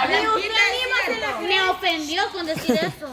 Y usted mismo me ofendió con decir eso.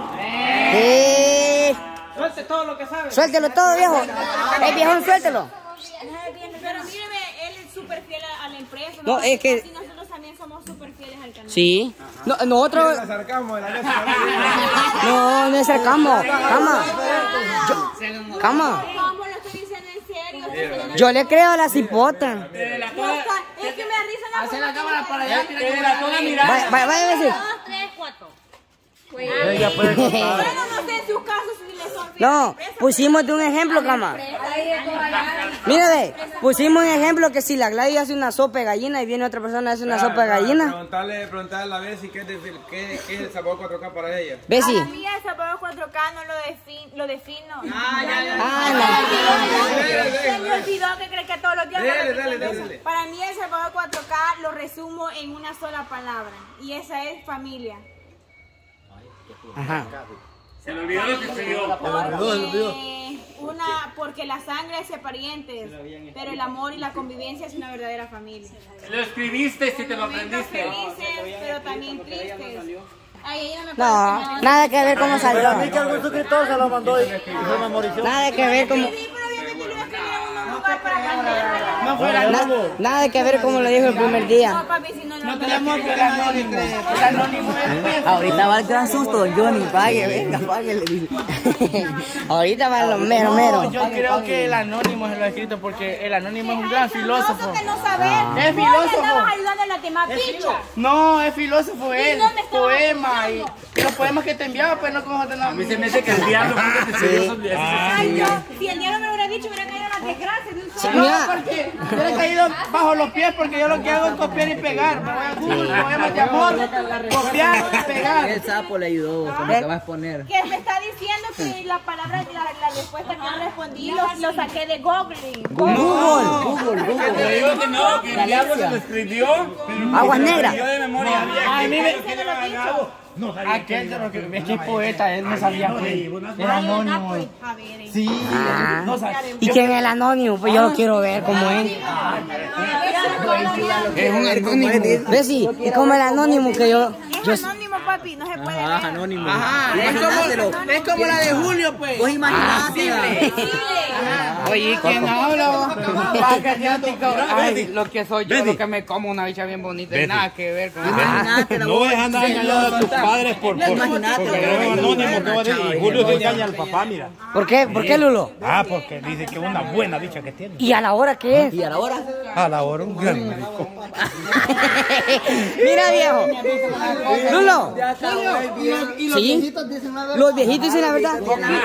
Suelte todo lo que sabe. Suéltelo todo, viejo. El viejón, suéltelo. Pero míreme, él es súper fiel a la empresa. No, es que... Y nosotros también somos súper fieles al canal. Sí. No, nosotros... Nos acercamos de la mesa. No, no es acercamos. Cama. Cama. ¿Cómo lo estoy diciendo en serio? Yo le creo a la cipota. Es que me da risa la Hace la cámara para allá. Mira. Vaya a decir. 2, 3, 4. Ella puede contar. Bueno, no sé en sus casos si le son fieles. No, pusimos de un ejemplo, cama. Mira, ve, pusimos un ejemplo que si la Gladys hace una sopa de gallina y viene otra persona y hace una sopa de gallina. Preguntarle a la Bessie qué es el sabor 4K para ella. Bessie. Para mí el sabor 4K no lo defino. Se me olvidó que cree que todos los días. Dale. Para mí el sabor 4K lo resumo en una sola palabra y esa es familia. Ajá. Se le olvidó lo que escribió. Porque la sangre es de parientes, pero el amor y la convivencia es una verdadera familia. Lo escribiste si te lo aprendiste. Felices, pero también tristes. Ay, ella me No, nada que ver cómo salió. A mí que algún suscriptor se lo mandó y se memorizó. Nada que ver cómo... Sí, pero obviamente lo iba a escribir en un lugar para cambiar. Nada que ver como lo dijo el primer día. No, papi, si no lo Ahorita va el gran susto, Johnny, pague, venga, páguele. Ahorita va lo mero. Yo creo que el anónimo se lo ha escrito porque el anónimo es un gran filósofo. que no saber. Es filósofo. Estabas ayudando a la demás picha. No, es filósofo él. dónde estaba Poema y los poemas que te enviaba, pues no como A mí se me hace que el diablo nunca te escribió esos días. Ay, no. Si el diablo me hubiera dicho, me hubiera caído la desgracia de un solo. No, porque yo le he caído bajo los pies porque yo lo que hago es copiar y pegar. Me voy a Google, poemas de amor, copiar y pegar. El sapo le ayudó con lo que vas a poner. Que me está diciendo que la palabra, la respuesta que respondí lo saqué de Google. Google. Te digo que no, que el diablo se lo escribió. Aguas negras. Yo de memoria. A mí me... Aquel de lo que es que es poeta, él no sabía que era anónimo. Sí, no sabía. ¿Y quién es el anónimo? Pues yo lo quiero ver como es. Es un anónimo. Bessie, y como el anónimo que yo... Es anónimo, papi, no se puede ver. Anónimo. Es como la de Julio, pues. Vos imaginátelo. Oye, ¿quién habla? Ay, lo que soy yo, lo que me como una bicha bien bonita. Nada que ver con Imagínatelo. No es andar engañando a tus padres porque eres anónimo. Y Julio se engaña al papá, mira. ¿Por qué? ¿Por qué, Lulo? Ah, porque dice que es una buena bicha que tiene. ¿Y a la hora qué es? ¿Y a la hora? A la hora un gran médico. Mira, viejo. Lulo. ¿Y los ¿Sí? viejitos dicen la verdad? Los viejitos dicen la verdad.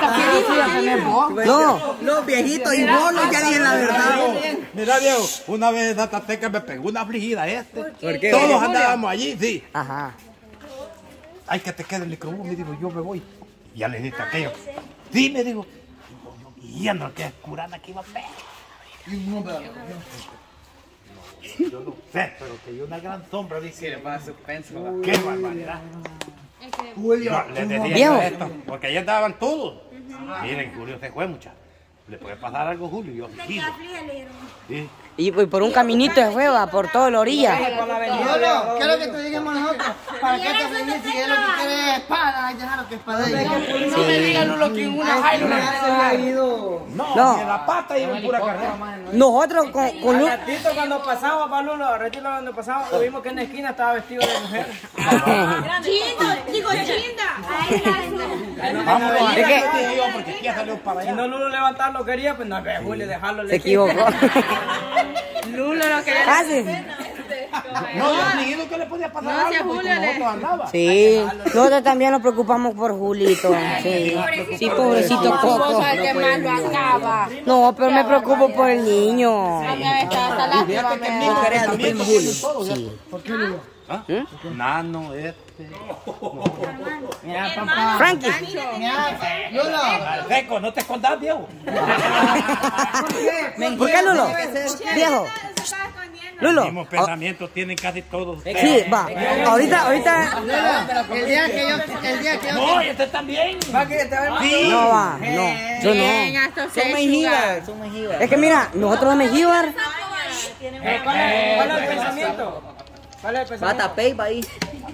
No. Los viejitos y bonos ya dicen la verdad. Mira, viejo, una vez en Zatateca me pegó una afligida ¿Por qué? Todos andábamos allí, sí. Ajá. Ay, que te quede el micrófono, me digo, yo me voy. Y ya le dije a aquello. Sí, me digo. Y ando que curana que iba a ver. Yo no sé, pero que yo una gran sombra, dice. Qué barbaridad. Julio, les decía Viejo. yo esto, porque allá estaban todos. Miren, Julio se fue, muchachos. Le puede pasar algo, Julio, yo vigilo. Sí. Y por un caminito de hueva, por toda la orilla. ¿Qué es lo que te digamos nosotros? ¿Para qué te venís si es lo que quieres es espada? Ay, déjalo que espada. No me digan Lulo que una Jairo No. Ni en la pata iba en pura carrera. Nosotros con Lulo... Ratito cuando pasamos, Palulo, ratito cuando pasamos, lo vimos que en la esquina estaba vestido de mujer. Chinda. Vámonos, Es que- porque aquí ya salió para Si allá. no Lulo levantarlo quería, pues no, Julio, dejarlo. en la Se esquina. equivocó. Lulo lo que Ah, sí. No, yo ni digo que le podía pasar algo, porque como nosotros andaba. Sí. Nosotros también nos preocupamos por Julito. Sí. Sí, pobrecito Coco. que más lo acaba. No, pero me preocupo por el niño. Fíjate que mi mujer también lo tiene todo. Sí. ¿Por qué Julio? ¿Ah? Nano, Frankie. Reco, no te escondas, viejo. ¿Por qué, Lulo? Viejo. Lulo. Los mismos pensamientos tienen casi todos. Sí, va. Ahorita. El día que yo... No, y este también. Sí. No va. No. Yo no. Son mejivas, son mejivas. Es que mira, nosotros de Mejíbar. ¿Cuál es el pensamiento? ¿Cuál es el pensamiento? Bata peiba ahí.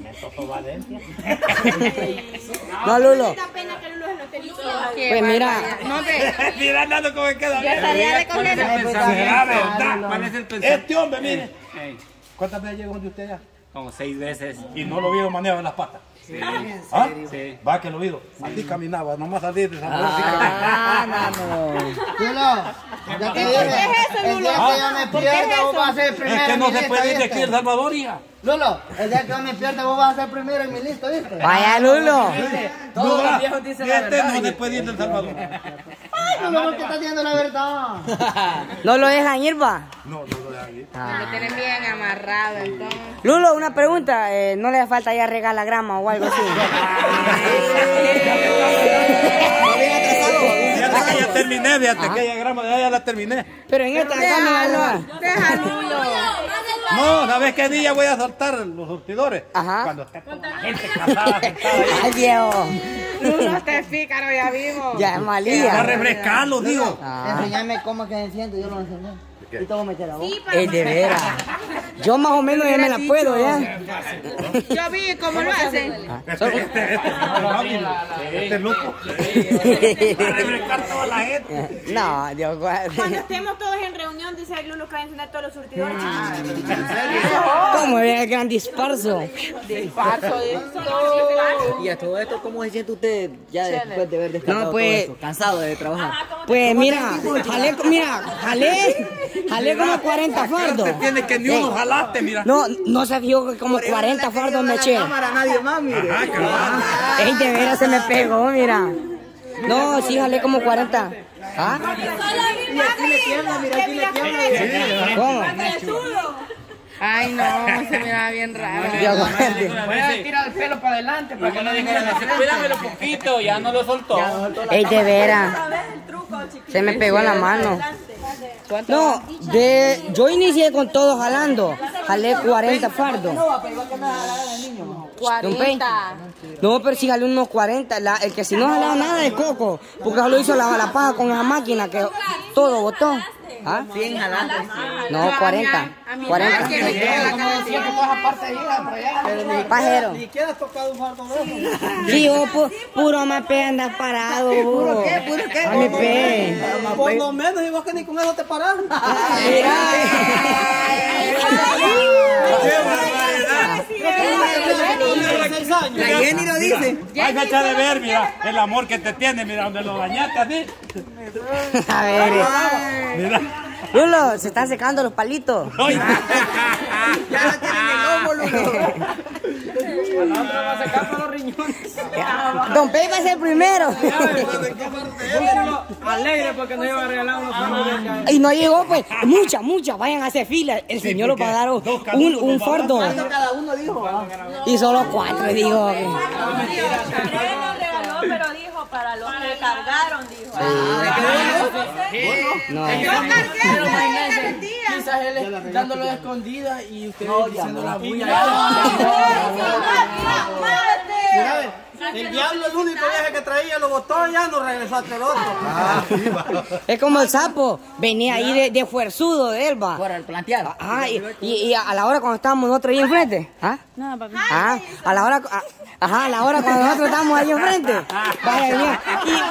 No, Lulo. Da pena que Lulo se lo esté diciendo. Pues mira. Mira, Nando, cómo me queda bien. ¿Será verdad? ¿Cuál es el pensamiento? Este hombre, mire. Ey, ¿Cuántas veces llegó donde usted ya? como 6 veces. Y no lo vieron manejo en las patas. Sí. ¿Ah? Sí. Va que lo vio. Así caminaba, nomás salir de San Francisco. Lulo, ya te dije, el día que yo me pierda, vos vas a ser el primero Es que en no mi se lista, puede ir de ¿viste? aquí a El Salvador, hija. Lulo, el día que yo me pierda, vos vas a ser primero en mi lista, ¿viste? Vaya, Lulo. Todos los viejos dicen la Este verdad. no se puede ir de El Salvador. Ay, Lulo, ¿por qué estás diciendo la verdad? No lo dejan ir, va. No, no lo dejan ir. Lo tienen bien amarrado, entonces. Lulo, una pregunta. ¿No le falta ya regalar grama o algo así? Fíjate que ya terminé, fíjate que ya grama de allá ya la terminé. Pero en esta cámara Déjalo. No, ¿sabes qué día voy a soltar los surtidores? Ajá. Cuando esté toda la gente casada, sentada ahí. Ay, viejo. Lulo, este pícaro ya vivo. Ya es Para malía. refrescarlo, digo. Enseñame cómo que se enciende, yo lo enseñé. Y te voy a meter a vos. Es de veras. Yo más o menos ya me la puedo, ya. Yo vi cómo lo hacen. Este loco. Para refrescar toda la gente. No, Dios guarde. Cuando estemos todos en reunión, dice el Lulo que va a encender todos los surtidores. ¿Cómo es el gran disparzo? Paso de esto. Y a todo esto, ¿cómo se siente usted ya después de haber descansado no, pues, todo esto? Cansado de trabajar. Pues mira, jalé como 40 fardos. Tiene que ni uno jalaste, mira. No se fijó que como 40 fardos me eché. Nadie más, mire. Ey, de veras se me pegó, mira. No, sí jalé como 40. ¿Ah? ¿Cómo? Ay, no, se miraba bien raro. Dios guarde. Voy a tirar el pelo para adelante para que no digan así. Cuídamelo poquito, ya no lo soltó. Ey, de veras. Se me pegó en la mano. No, yo inicié con todo jalando. Jalé 40 fardos. 40. No, pero sí jalé unos 40. El que si no jalaba nada de coco. Porque solo hizo la paja con esa máquina que todo botó. ¿Ah? 100 jalando. No, 40. 40. Pajero. ¿Y quién ha tocado un fardo de eso? Sí, puro mape andas parado. ¿Puro qué? ¿Puro qué? A mi pe. Por lo menos, y vos que ni con eso te parás. La Jenny lo dice. Hay fecha de ver, mira, el amor que te tiene, mira, donde lo dañaste así. A ver. Mira. Lulo, se están secando los palitos. Ay. Ya lo tienen el lomo, Lulo. La otra va a sacar por los riñones. Don Pei va a ser primero. Alegre porque nos iba a regalar unos fardos de Y no llegó, pues, mucha, vayan a hacer fila. El señor lo va a dar un fardo. Cada uno dijo. Y solo 4, digo. Él nos regaló, pero dijo para los que cargaron, dijo. No. Yo cargué, quizás él dándolo de escondida y ustedes diciendo la bulla. Mira, el diablo el único viaje que traía lo botó y ya no regresó hasta el otro. Es como el sapo. Venía ahí de fuerzudo de Elba. Por el planteado. Y a la hora cuando estábamos nosotros ahí enfrente. ¿Ah? No, papi. A la hora cuando nosotros estábamos ahí enfrente. Vaya, mira.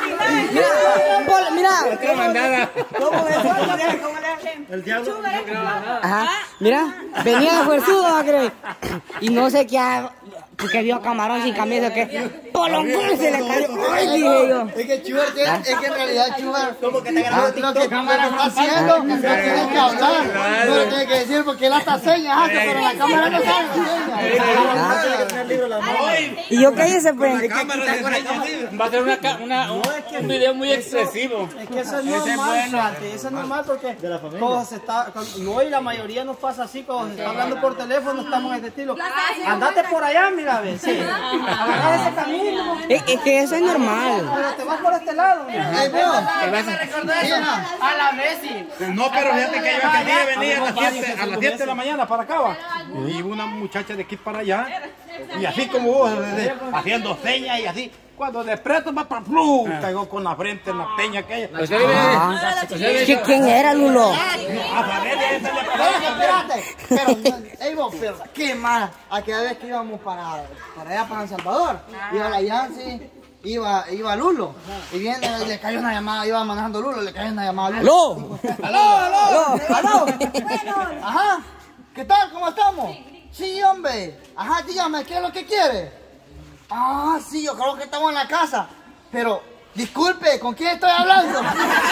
Mira. ¿Cómo le el diablo? Ajá. Mira, venía de fuerzudo, ¿va a creer? Y no sé qué, porque vio a Camarón sin camisa, que polongón se le cayó. Ay, dije yo. Es que Chubar es que en realidad Chubar como que te grabó lo que está haciendo no tiene que hablar, no lo tiene que decir porque él hasta señas hace, pero la cámara no sabe señas. Y yo qué hice, pues. Va a ser un video muy expresivo. Es que eso es normal, Santi, eso es normal porque todos se está, no, y la mayoría nos pasa así, cuando se está hablando por teléfono estamos en este estilo. Andate por allá, mira, a ver, sí. Agarra ese camino. Es que eso es normal. Pero te vas por este lado, mira. Ahí veo. A la Messi. No, pero fíjate que yo aquel día venía a las 7 de la mañana para acá, va. Y una muchacha de aquí para allá, y así como vos, haciendo señas y así. Cuando de preto va para plum, pegó con la frente en la peña aquella. ¿Quién era, Lulo? Espérate. Pero, ¿qué más? Aquella vez que íbamos para allá, para San Salvador, iba la Yancy, iba Lulo. Y viene, le cayó una llamada, iba manejando Lulo, le cayó una llamada a Lulo. ¡Aló! Ajá. ¿Qué tal? ¿Cómo estamos? Sí, hombre. Ajá, dígame, ¿qué es lo que quiere? Ah, sí, yo creo que estamos en la casa. Pero, disculpe, ¿con quién estoy hablando?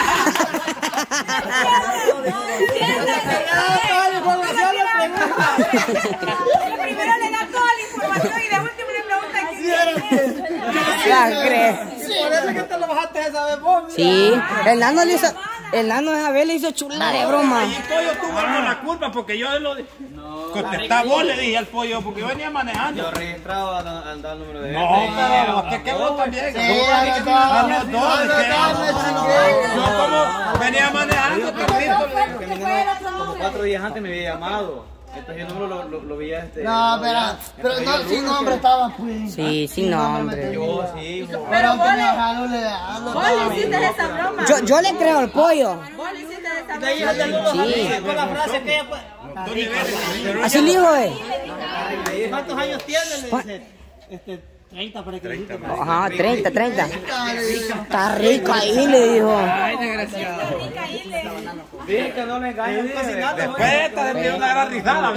Primero le da toda la información y de último le pregunta quién. Ya crees. Por eso es que te lo bajaste esa vez vos. Sí, el nano esa vez le hizo chula de broma. Y el pollo tuvo la culpa porque yo lo contestaba vos, le dije al pollo, porque yo venía manejando. Yo registrado al dar el número de No, pero que vos también. A los dos. Yo como venía manejando, como 4 días antes me había llamado. Entonces yo no lo vi No, pero no, sin nombre estaba. Sí, sin nombre. Yo sí. Pero vos le hiciste esa broma. Yo le creo al pollo. Vos le hiciste esa broma. Sí. Con la frase que ella fue. Así le dijo, ¿Cuántos años tiene? Le dice, 30 para que dijiste. Ajá, 30. Está rico ahí, le dijo. Ay, desgraciado. Dije que no le engañes casi nada. Después esta de una gran risada.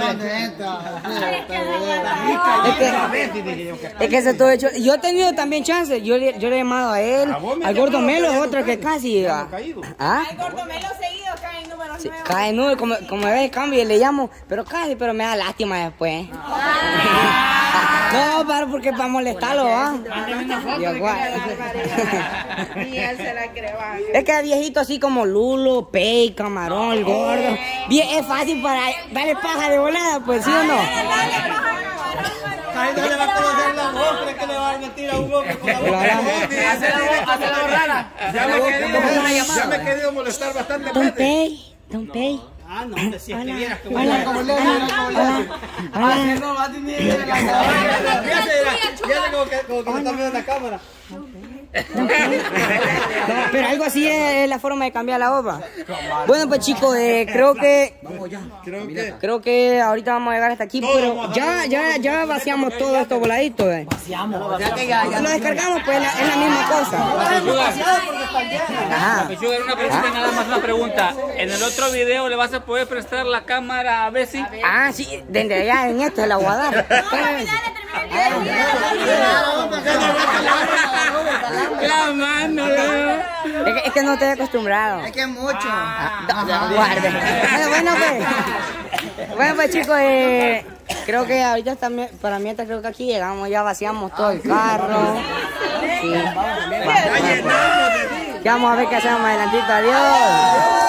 Es que se todo hecho. Yo he tenido también chance. Yo le he llamado a él, al Gordo Melo, otro que casi. Al Gordo Melo seguido cae en números nuevos. Cae nudo, como ve, cambio y le llamo, pero me da lástima después. No, porque para molestarlo, ¿ah? Y él se la cree. Es que viejito así como Lulo, Pey, Camarón, el Gordo. Bien, es fácil para darle paja de volada, pues, ¿sí o no? Ahí no le va a conocer la voz, ¿crees que le va a mentir a un hombre con la voz? Hace la voz rara. Ya me he querido molestar bastante. Don Pey. Ah, no, si es que vieras como Hola. Fíjate como que me está viendo en la cámara. Pero algo así es la forma de cambiar la obra. Bueno, pues chicos, creo que ahorita vamos a llegar hasta aquí, pero ya vaciamos todo esto voladito. Lo descargamos, pues es la misma cosa. Ajá. Una pregunta, nada más una pregunta. En el otro video le vas a poder prestar la cámara a Bessie. Ah, sí, desde allá en esto la voy a dar. La mano, es que no estoy acostumbrado. Es que es mucho. Guarde. Bueno, pues chicos, creo que ahorita también, para mientras creo que aquí llegamos, ya vaciamos todo el carro. Sí. Ya vamos a ver qué hacemos más adelantito. Adiós.